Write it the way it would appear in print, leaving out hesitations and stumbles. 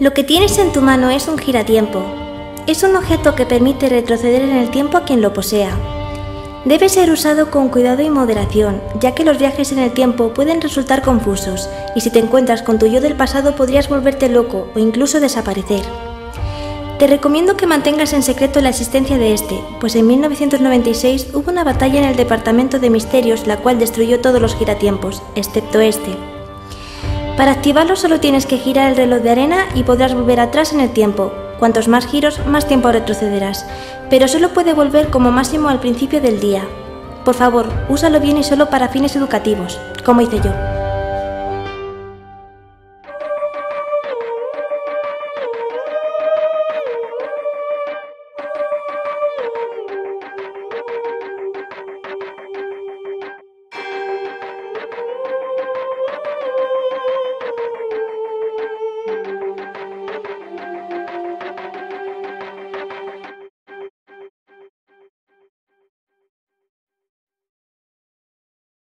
Lo que tienes en tu mano es un giratiempo. Es un objeto que permite retroceder en el tiempo a quien lo posea. Debe ser usado con cuidado y moderación, ya que los viajes en el tiempo pueden resultar confusos, y si te encuentras con tu yo del pasado podrías volverte loco o incluso desaparecer. Te recomiendo que mantengas en secreto la existencia de este, pues en 1996 hubo una batalla en el Departamento de Misterios la cual destruyó todos los giratiempos, excepto este. Para activarlo solo tienes que girar el reloj de arena y podrás volver atrás en el tiempo. Cuantos más giros, más tiempo retrocederás, pero solo puede volver como máximo al principio del día. Por favor, úsalo bien y solo para fines educativos, como hice yo.